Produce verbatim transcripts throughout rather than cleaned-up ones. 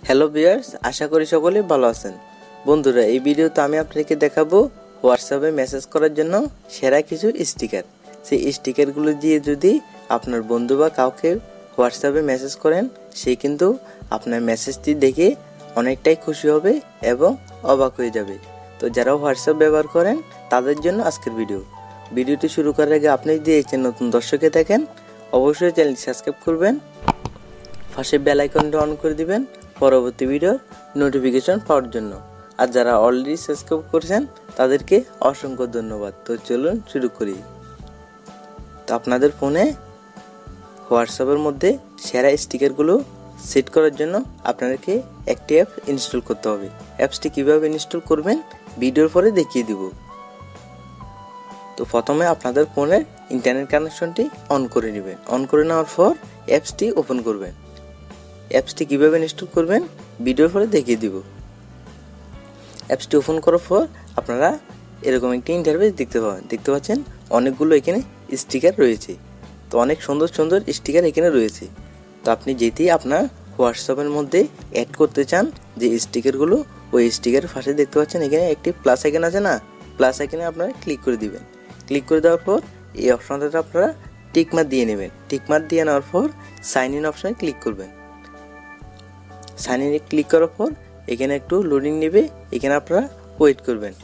Hello viewers, আশা করি সকলে ভালো আছেন। বন্ধুরা, এই ভিডিওতে আমি আপনাদেরকে দেখাবো হোয়াটসঅ্যাপে মেসেজ করার জন্য সেরা কিছু স্টিকার। সেই স্টিকারগুলো দিয়ে যদি আপনার বন্ধু বা কাউকে হোয়াটসঅ্যাপে মেসেজ করেন, সে কিন্তু আপনার মেসেজটি দেখে অনেকটাই খুশি হবে এবং অবাক হয়ে যাবে। তো যারা হোয়াটসঅ্যাপ ব্যবহার করেন তাদের জন্য আজকের ভিডিও। ভিডিওটি শুরু করার আগে আপনি যদি এই নতুন দর্শকে থাকেন, অবশ্যই চ্যানেলটি সাবস্ক্রাইব করবেন, পাশে বেল আইকনটা অন করে দিবেন পরবর্তী ভিডিওর নোটিফিকেশন পাওয়ার জন্য। আর যারা অলরেডি সাবস্ক্রাইব করেছেন তাদেরকে অসংখ্য ধন্যবাদ। তো চলুন শুরু করি। তো আপনাদের ফোনে হোয়াটসঅ্যাপের মধ্যে সেরা স্টিকারগুলো সেট করার জন্য আপনাদেরকে একটি অ্যাপ ইনস্টল করতে হবে। অ্যাপসটি কীভাবে ইনস্টল করবেন ভিডিওর পরে দেখিয়ে দিব। তো প্রথমে আপনাদের ফোনের ইন্টারনেট কানেকশনটি অন করে নেবেন। অন করে নেওয়ার পর অ্যাপসটি ওপেন করবেন। অ্যাপসটি কীভাবে ইনস্টল করবেন ভিডিওর পরে দেখিয়ে দিব। অ্যাপসটি ওপেন করার পর আপনারা এরকম একটি ইন্টারফেস দেখতে পাবেন। দেখতে পাচ্ছেন অনেকগুলো এখানে স্টিকার রয়েছে। তো অনেক সুন্দর সুন্দর স্টিকার এখানে রয়েছে। তো আপনি যেটি আপনার হোয়াটসঅ্যাপের মধ্যে অ্যাড করতে চান যে স্টিকারগুলো, ওই স্টিকারের পাশে দেখতে পাচ্ছেন এখানে একটি প্লাস আইকন আছে না, প্লাস আইকনে আপনারা ক্লিক করে দিবেন। ক্লিক করে দেওয়ার পর এই অপশনটাতে আপনারা টিকমার্ক দিয়ে নেবেন। টিকমার্ক দিয়ে নেওয়ার পর সাইন ইন অপশনে ক্লিক করবেন। সাইন ইনে ক্লিক করার পর এখানে একটু লোডিং নেবে, এখানে আপনারা ওয়েট করবেন।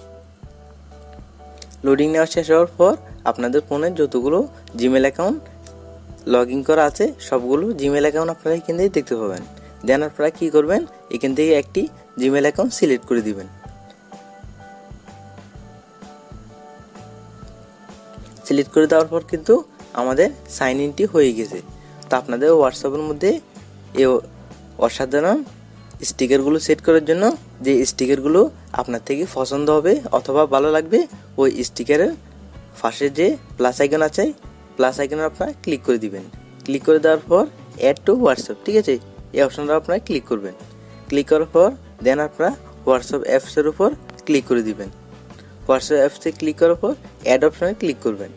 লোডিং নেওয়া শেষ হওয়ার পর আপনাদের ফোনে যতগুলো জিমেল অ্যাকাউন্ট লগ ইন করা আছে সবগুলো জিমেল অ্যাকাউন্ট আপনারা এখান থেকে দেখতে পাবেন। দেন আপনারা কী করবেন, এখান থেকে একটি জিমেল অ্যাকাউন্ট সিলেক্ট করে দিবেন। সিলেক্ট করে দেওয়ার পর কিন্তু আমাদের সাইন ইনটি হয়ে গেছে। তো আপনাদের হোয়াটসঅ্যাপের মধ্যে এ অসাধারণ স্টিকারগুলো সেট করার জন্য যে স্টিকারগুলো আপনার থেকে পছন্দ হবে অথবা ভালো লাগবে, ওই স্টিকারের পাশে যে প্লাস আইকন আছে, প্লাস আইকনে আপনারা ক্লিক করে দিবেন। ক্লিক করে দেওয়ার পর অ্যাড টু হোয়াটসঅ্যাপ, ঠিক আছে, এই অপশনটা আপনারা ক্লিক করবেন। ক্লিক করার পর দেন আপনারা হোয়াটসঅ্যাপ অ্যাপসের উপর ক্লিক করে দিবেন। হোয়াটসঅ্যাপ অ্যাপসে ক্লিক করার পর অ্যাড অপশনে ক্লিক করবেন।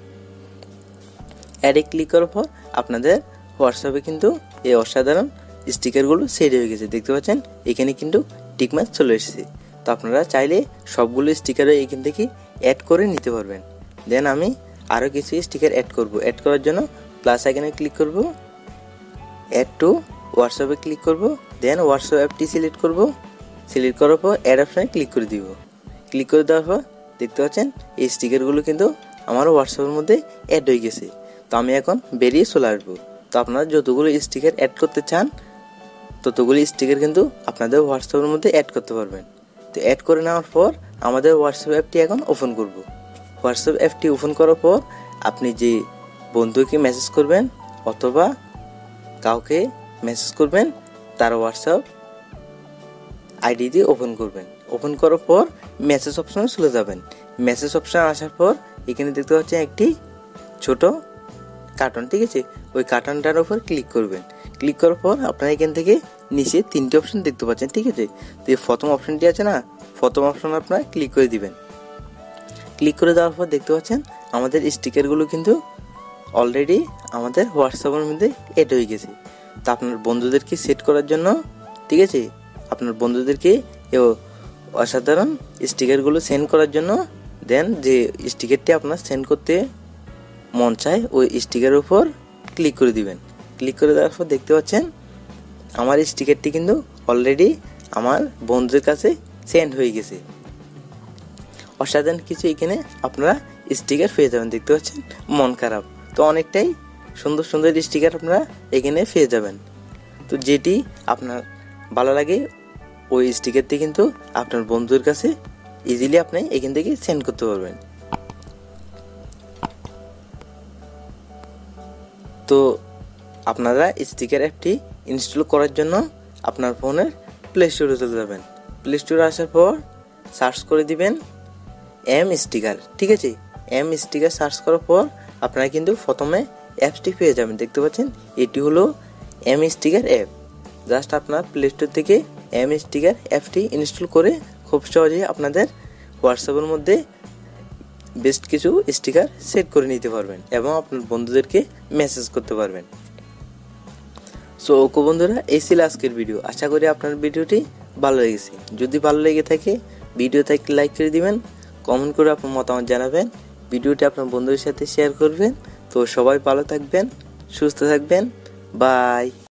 অ্যাডে ক্লিক করার পর আপনাদের হোয়াটসঅ্যাপে কিন্তু এই অসাধারণ স্টিকারগুলো সেট হয়ে গেছে। দেখতে পাচ্ছেন এখানে কিন্তু টিকমার্ক চলে এসেছে। তো আপনারা চাইলে সবগুলো স্টিকারে এখান থেকে অ্যাড করে নিতে পারবেন। দেন আমি আরও কিছু স্টিকার অ্যাড করব। অ্যাড করার জন্য প্লাস আইকনে ক্লিক করব, অ্যাড টু হোয়াটসঅ্যাপে ক্লিক করব, দেন হোয়াটসঅ্যাপ অ্যাপটি সিলেক্ট করব। সিলেক্ট করার পর অ্যাড অপশানে ক্লিক করে দিব। ক্লিক করে দেওয়ার পর দেখতে পাচ্ছেন এই স্টিকারগুলো কিন্তু আমার হোয়াটসঅ্যাপের মধ্যে অ্যাড হয়ে গেছে। তো আমি এখন বেরিয়ে চলে আসবো। তো আপনারা যতগুলো স্টিকার অ্যাড করতে চান ততগুলি স্টিকার কিন্তু আপনাদের হোয়াটসঅ্যাপের মধ্যে অ্যাড করতে পারবেন। তো অ্যাড করে নেওয়ার পর আমাদের হোয়াটসঅ্যাপ অ্যাপটি এখন ওপেন করব। হোয়াটসঅ্যাপ অ্যাপটি ওপেন করার পর আপনি যে বন্ধুকে মেসেজ করবেন অথবা কাউকে মেসেজ করবেন তার হোয়াটসঅ্যাপ আইডি দিয়ে ওপেন করবেন। ওপেন করার পর মেসেজ অপশনে চলে যাবেন। মেসেজ অপশানে আসার পর এখানে দেখতে পাচ্ছেন একটি ছোট কার্টন, ঠিক আছে, ওই কার্টনটার উপর ক্লিক করবেন। ক্লিক করার পর আপনারা এখান থেকে নিচে তিনটে অপশন দেখতে পাচ্ছেন, ঠিক আছে। তো এই প্রথম অপশনটি আছে না, প্রথম অপশন আপনারা ক্লিক করে দিবেন। ক্লিক করে দেওয়ার পর দেখতে পাচ্ছেন আমাদের স্টিকারগুলো কিন্তু অলরেডি আমাদের হোয়াটসঅ্যাপের মধ্যে অ্যাড হয়ে গেছে। তো আপনার বন্ধুদেরকে সেট করার জন্য, ঠিক আছে, আপনার বন্ধুদেরকে এই অসাধারণ স্টিকারগুলো সেন্ড করার জন্য দেন যে স্টিকারটি আপনার সেন্ড করতে মন চায় ওই স্টিকারের উপর ক্লিক করে দিবেন। ক্লিক করে দেওয়ার পর দেখতে পাচ্ছেন আমার স্টিকারটি কিন্তু অলরেডি আমার বন্ধুদের কাছে সেন্ড হয়ে গেছে। অসাধারণ কিছু এখানে আপনারা স্টিকার পেয়ে যাবেন। দেখতে পাচ্ছেন মন খারাপ, তো অনেকটাই সুন্দর সুন্দর স্টিকার আপনারা এখানে পেয়ে যাবেন। তো যেটি আপনার ভালো লাগে ওই স্টিকারটি কিন্তু আপনার বন্ধুদের কাছে ইজিলি আপনি এখান থেকে সেন্ড করতে পারবেন। তো আপনারা স্টিকার অ্যাপটি ইনস্টল করার জন্য আপনার ফোনের প্লে স্টোরে চলে যাবেন। প্লে স্টোরে আসার পর সার্চ করে দিবেন এম স্টিকার, ঠিক আছে। এম স্টিকার সার্চ করার পর আপনারা কিন্তু প্রথমে অ্যাপসটি পেয়ে যাবেন। দেখতে পাচ্ছেন এটি হলো এম স্টিকার অ্যাপ। জাস্ট আপনার প্লে স্টোর থেকে এম স্টিকার অ্যাপটি ইনস্টল করে খুব সহজেই আপনাদের হোয়াটসঅ্যাপের মধ্যে বেস্ট কিছু স্টিকার সেট করে নিতে পারবেন এবং আপনার বন্ধুদেরকে মেসেজ করতে পারবেন। সো ওকে বন্ধুরা, এই ছিল আজকের ভিডিও। আশা করি আপনার ভিডিওটি ভালো লেগেছে। যদি ভালো লেগে থাকে ভিডিওতে একটি লাইক করে দিবেন, কমেন্ট করে আপনার মতামত জানাবেন, ভিডিওটি আপনার বন্ধুদের সাথে শেয়ার করবেন। তো সবাই ভালো থাকবেন, সুস্থ থাকবেন, বাই।